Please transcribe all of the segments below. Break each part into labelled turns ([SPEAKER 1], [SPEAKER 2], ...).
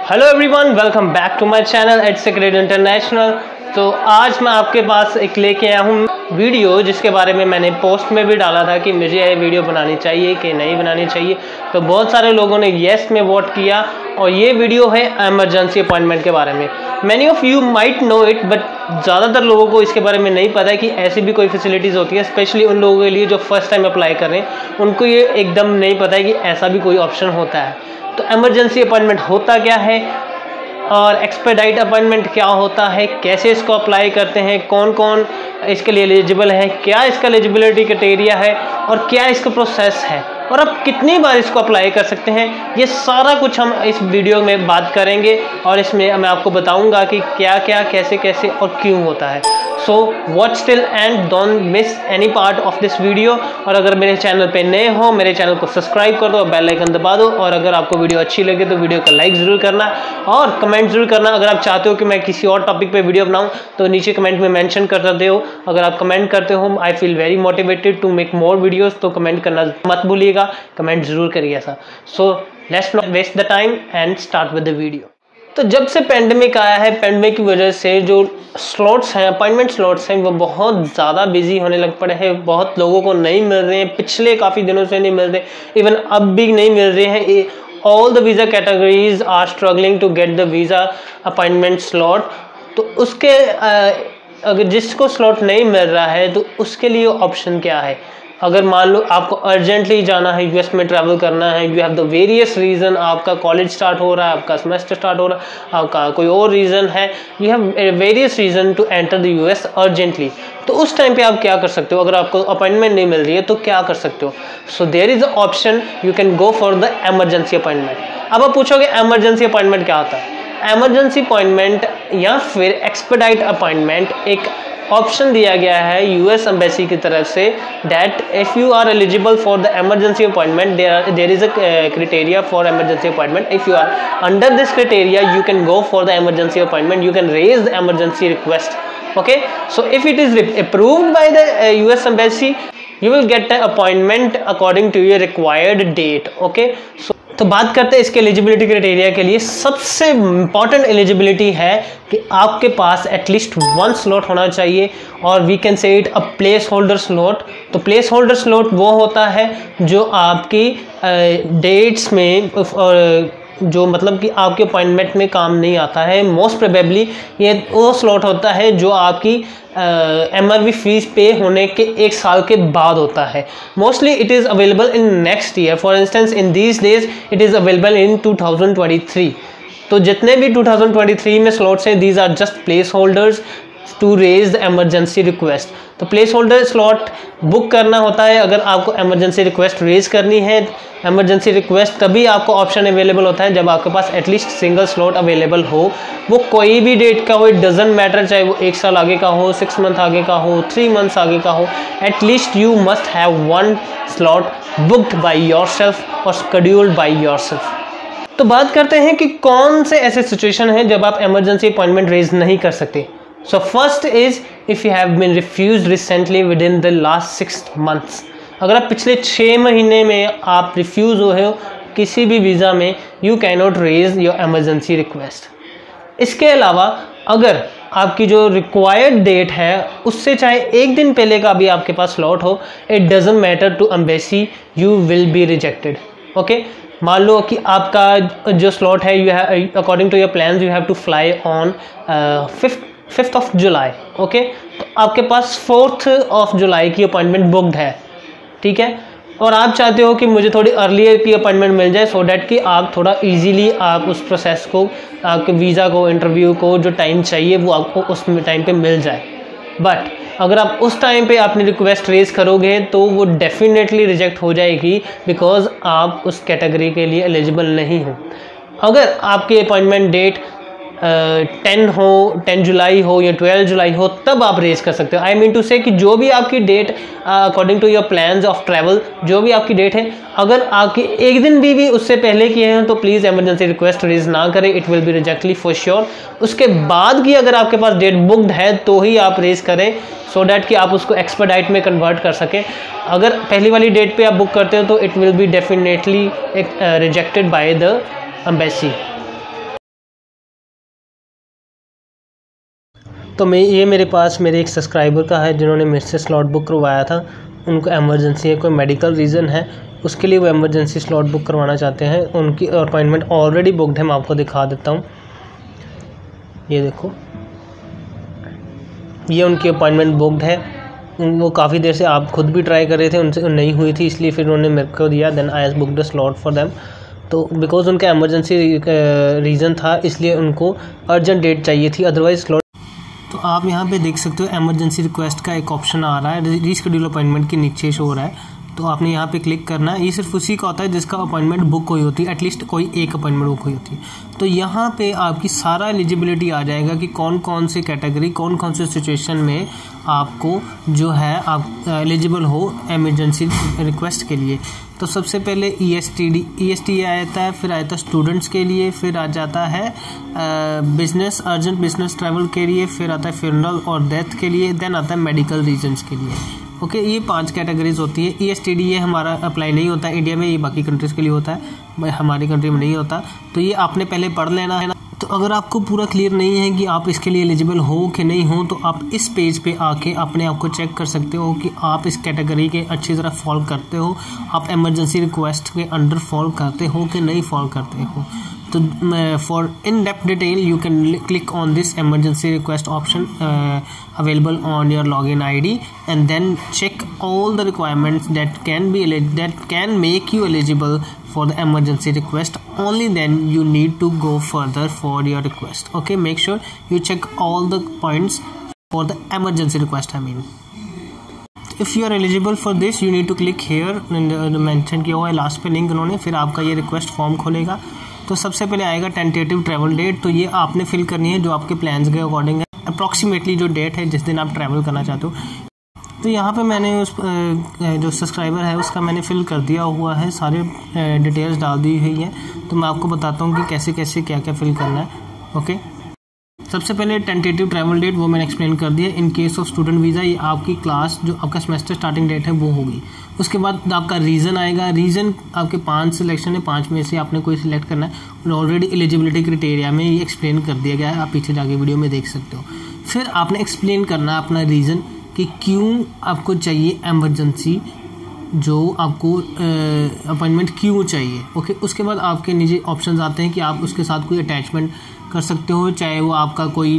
[SPEAKER 1] Hello everyone, welcome back to my channel at secret international. तो आज मैं आपके पास एक लेके आया हूँ वीडियो, जिसके बारे में मैंने पोस्ट में भी डाला था कि मुझे ये वीडियो बनानी चाहिए कि नहीं बनानी चाहिए। तो बहुत सारे लोगों ने येस में वोट किया और ये वीडियो है एमरजेंसी अपॉइंटमेंट के बारे में। Many of you might know it, but ज़्यादातर लोगों को इसके बारे में नहीं पता है कि ऐसी भी कोई फैसिलिटीज़ होती है, स्पेशली उन लोगों के लिए जो फर्स्ट टाइम अप्लाई कर रहे हैं। उनको ये एकदम नहीं पता है कि ऐसा भी कोई ऑप्शन होता है। तो एमरजेंसी अपॉइंटमेंट होता क्या है और एक्सपेडाइट अपॉइंटमेंट क्या होता है, कैसे इसको अप्लाई करते हैं, कौन कौन इसके लिए एलिजिबल है, क्या इसका एलिजिबिलिटी क्राइटेरिया है और क्या इसका प्रोसेस है और आप कितनी बार इसको अप्लाई कर सकते हैं, ये सारा कुछ हम इस वीडियो में बात करेंगे। और इसमें मैं आपको बताऊंगा कि क्या क्या कैसे कैसे और क्यों होता है। So watch till end don't miss any part of this video. और अगर मेरे चैनल पे नए हो, मेरे चैनल को सब्सक्राइब कर दो, बेल आइकन दबा दो। और अगर आपको वीडियो अच्छी लगे तो वीडियो को लाइक ज़रूर करना और कमेंट ज़रूर करना। अगर आप चाहते हो कि मैं किसी और टॉपिक पे वीडियो बनाऊं तो नीचे कमेंट में मेंशन कर सकते हो। अगर आप कमेंट करते हो, I feel very motivated to make more videos, तो कमेंट करना मत भूलिएगा, कमेंट ज़रूर करिए ऐसा। So let's not waste the time and start with the video. तो जब से पेंडेमिक आया है, पेंडेमिक की वजह से जो स्लॉट्स हैं, अपॉइंटमेंट स्लॉट्स हैं, वो बहुत ज़्यादा बिजी होने लग पड़े हैं। बहुत लोगों को नहीं मिल रहे हैं, पिछले काफ़ी दिनों से नहीं मिल रहे, इवन अब भी नहीं मिल रहे हैं। All the visa categories are struggling to get the visa appointment slot. तो उसके अगर जिसको स्लॉट नहीं मिल रहा है तो उसके लिए ऑप्शन क्या है। अगर मान लो आपको अर्जेंटली जाना है, यूएस में ट्रैवल करना है, you have the various reason, आपका कॉलेज स्टार्ट हो रहा है, आपका सेमेस्टर स्टार्ट हो रहा है, आपका कोई और रीज़न है, you have various reason to enter the US urgently. तो उस टाइम पे आप क्या कर सकते हो? अगर आपको अपॉइंटमेंट नहीं मिल रही है तो क्या कर सकते हो? So there is a option, you can go for the emergency appointment. अब आप पूछोगे एमरजेंसी अपॉइंटमेंट क्या होता है? एमरजेंसी अपॉइंटमेंट या फिर एक्सपेडाइट अपॉइंटमेंट एक ऑप्शन दिया गया है यूएस एम्बेसी की तरफ से, that if you are eligible for the emergency appointment, there is a criteria for emergency appointment. If you are under this criteria, you can go for the emergency appointment, you can raise the emergency request. Okay, so if it is approved by the US embassy, you will get the appointment according to your required date. Okay, तो बात करते हैं इसके eligibility criteria के लिए। सबसे important eligibility है कि आपके पास एटलीस्ट 1 स्लॉट होना चाहिए, और we can say it a place holder slot. तो प्लेस होल्डर स्लॉट वो होता है जो आपकी डेट्स में जो मतलब कि आपके अपॉइंटमेंट में काम नहीं आता है। मोस्ट प्रोबेबली ये वो स्लॉट होता है जो आपकी MRV फीस पे होने के 1 साल के बाद होता है। Mostly it is available in next year. For instance in these days it is available in 2023। तो जितने भी 2023 में स्लॉट्स हैं, these are just place holders to raise the emergency request. तो प्लेस होल्डर स्लॉट बुक करना होता है अगर आपको एमरजेंसी रिक्वेस्ट रेज करनी है। एमरजेंसी रिक्वेस्ट तभी आपको ऑप्शन अवेलेबल होता है जब आपके पास एटलीस्ट सिंगल स्लॉट अवेलेबल हो। वो कोई भी डेट का हो, इट डजंट मैटर, चाहे वो 1 साल आगे का हो, 6 मंथ आगे का हो, 3 मंथ्स आगे का हो, at least you must have 1 slot booked by yourself और शेड्यूल्ड बाई योर सेल्फ। तो बात करते हैं कि कौन से ऐसे सिचुएशन हैं जब आप एमरजेंसी अपॉइंटमेंट रेज नहीं कर सकते। So first is if you have been refused recently within the last 6 months। अगर आप पिछले 6 महीने में आप रिफ्यूज़ हुए हो किसी भी वीज़ा में, you cannot raise your emergency request। इसके अलावा अगर आपकी जो रिक्वायर्ड डेट है उससे चाहे 1 दिन पहले का भी आपके पास स्लॉट हो, it doesn't matter to embassy, you will be rejected। Okay, मान लो कि आपका जो स्लॉट है, you have according to your plans you have to fly on 5th of July. Okay, तो आपके पास 4th ऑफ जुलाई की अपॉइंटमेंट बुक्ड है, ठीक है, और आप चाहते हो कि मुझे थोड़ी अर्लियर की अपॉइंटमेंट मिल जाए सो डैट कि आप थोड़ा इजीली आप उस प्रोसेस को, आपके वीज़ा को, इंटरव्यू को जो टाइम चाहिए वो आपको उस टाइम पे मिल जाए। बट अगर आप उस टाइम पे अपनी रिक्वेस्ट रेज करोगे तो वो डेफिनेटली रिजेक्ट हो जाएगी, बिकॉज आप उस कैटेगरी के लिए एलिजिबल नहीं हो। अगर आपकी अपॉइंटमेंट डेट 10 जुलाई हो या 12 जुलाई हो तब आप रेज कर सकते हो। आई मीन टू से कि जो भी आपकी date according to your plans of travel, जो भी आपकी डेट है, अगर आपकी 1 दिन भी उससे पहले किए हैं तो प्लीज़ एमरजेंसी रिक्वेस्ट रेज ना करें, it will be rejected for sure. उसके बाद की अगर आपके पास डेट बुक्ड है तो ही आप रेज करें, सो डैट कि आप उसको एक्सपेडाइट में कन्वर्ट कर सकें। अगर पहली वाली डेट पे आप बुक करते हो तो it will be definitely rejected by the embassy. तो ये मेरे पास मेरे एक सब्सक्राइबर का है जिन्होंने मेरे से स्लॉट बुक करवाया था। उनको एमरजेंसी है, कोई मेडिकल रीज़न है, उसके लिए वो एमरजेंसी स्लॉट बुक करवाना चाहते हैं। उनकी अपॉइंटमेंट ऑलरेडी बुकड है, मैं आपको दिखा देता हूँ। ये देखो, ये उनकी अपॉइंटमेंट बुकड है। वो काफ़ी देर से आप खुद भी ट्राई कर रहे थे, उनसे नहीं हुई थी, इसलिए फिर उन्होंने मेरे को दिया। Then I has booked a slot for them. तो बिकॉज उनका एमरजेंसी रीज़न था, इसलिए उनको अर्जेंट डेट चाहिए थी, अदरवाइज स्लॉट। तो आप यहाँ पे देख सकते हो एमरजेंसी रिक्वेस्ट का एक ऑप्शन आ रहा है, रीशेड्यूल अपॉइंटमेंट के नीचे शो हो रहा है। तो आपने यहाँ पे क्लिक करना है। ये सिर्फ उसी का होता है जिसका अपॉइंटमेंट बुक हुई होती है, एटलीस्ट कोई एक अपॉइंटमेंट बुक हुई होती है। तो यहाँ पे आपकी सारा एलिजिबिलिटी आ जाएगा कि कौन कौन से कैटेगरी, कौन कौन से सिचुएशन में आपको जो है आप एलिजिबल हो एमरजेंसी रिक्वेस्ट के लिए। तो सबसे पहले EST आता है, फिर आता है स्टूडेंट्स के लिए, फिर आ जाता है बिजनेस, अर्जेंट बिजनेस ट्रैवल के लिए, फिर आता है फ्यूनरल और डेथ के लिए, देन आता है मेडिकल रीजन्स के लिए। ओके, ये 5 कैटेगरीज होती है। ESTD ये हमारा अप्लाई नहीं होता है इंडिया में, ये बाकी कंट्रीज़ के लिए होता है, हमारी कंट्री में नहीं होता। तो ये आपने पहले पढ़ लेना है ना। तो अगर आपको पूरा क्लियर नहीं है कि आप इसके लिए एलिजिबल हो कि नहीं हो, तो आप इस पेज पे आके अपने आप को चेक कर सकते हो कि आप इस कैटेगरी के अच्छी तरह फॉलो करते हो, आप एमरजेंसी रिक्वेस्ट के अंडर फॉलो करते हो कि नहीं फॉलो करते हो। तो for in depth detail you can click on this emergency request option available on your login ID and then check all the requirements that can make you eligible for the emergency request. Only then you need to go further for your request. Okay, make sure you check all the points for the emergency request. I mean, if you are eligible for this you need to click here and mention किया हुआ है last पे link उन्होंने, फिर आपका ये request form खोलेगा। तो सबसे पहले आएगा टेंटेटिव ट्रैवल डेट। तो ये आपने फिल करनी है जो आपके प्लान्स के अकॉर्डिंग है, अप्रॉक्सीमेटली जो डेट है जिस दिन आप ट्रैवल करना चाहते हो। तो यहाँ पे मैंने उस जो सब्सक्राइबर है उसका मैंने फिल कर दिया हुआ है, सारे डिटेल्स डाल दी हुई है। तो मैं आपको बताता हूँ कि कैसे कैसे क्या क्या फिल करना है। ओके, सबसे पहले टेंटेटिव ट्रैवल डेट वो मैंने एक्सप्लेन कर दिया। In case of student visa ये आपकी क्लास जो आपका सेमेस्टर स्टार्टिंग डेट है वो होगी। उसके बाद आपका रीज़न आएगा। रीज़न आपके 5 सिलेक्शन है, 5 में से आपने कोई सिलेक्ट करना है और ऑलरेडी एलिजिबिलिटी क्राइटेरिया में ये एक्सप्लेन कर दिया गया है, आप पीछे जाके वीडियो में देख सकते हो। फिर आपने एक्सप्लेन करना है अपना रीज़न कि क्यों आपको चाहिए एमरजेंसी, जो आपको अपॉइंटमेंट क्यों चाहिए। ओके, उसके बाद आपके निजी ऑप्शंस आते हैं कि आप उसके साथ कोई अटैचमेंट कर सकते हो, चाहे वो आपका कोई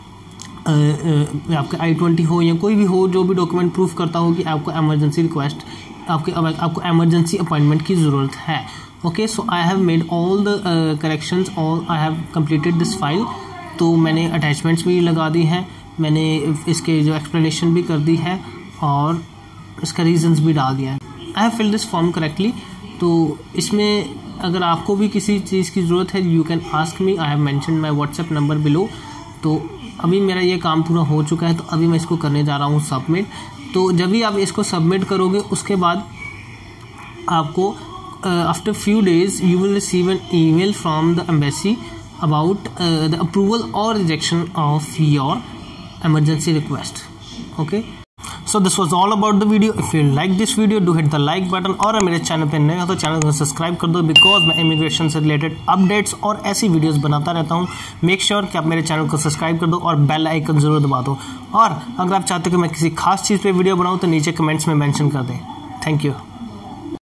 [SPEAKER 1] आपका I-20 हो या कोई भी हो, जो भी डॉक्यूमेंट प्रूफ करता हो कि आपको एमरजेंसी रिक्वेस्ट, आपको एमरजेंसी अपॉइंटमेंट की ज़रूरत है। Okay, so I have made all the corrections, all I have completed this file. तो मैंने अटैचमेंट्स भी लगा दी हैं, मैंने इसके जो एक्सप्लेनेशन भी कर दी है और इसका रीजंस भी डाल दिया है। I have filled this form correctly. तो इसमें अगर आपको भी किसी चीज़ की ज़रूरत है you can ask me, I have mentioned my WhatsApp number below. तो अभी मेरा ये काम पूरा हो चुका है, तो अभी मैं इसको करने जा रहा हूँ सबमिट। तो जब भी आप इसको सबमिट करोगे उसके बाद आपको after few days you will receive an email from the embassy about the approval और rejection of your emergency request. Okay, so this was all about the video. If you like this video do hit the like button और मेरे channel पे नए हो तो channel को subscribe कर दो, बिकॉज मैं इमिग्रेशन से रिलेटेड अपडेट्स और ऐसी वीडियोस बनाता रहता हूँ। मेक श्योर कि आप मेरे चैनल को सब्सक्राइब कर दो और बेल आइकन जरूर दबा दो। और अगर आप चाहते हो कि मैं किसी खास चीज़ पे वीडियो बनाऊँ तो नीचे कमेंट्स में मेंशन कर दें। Thank you.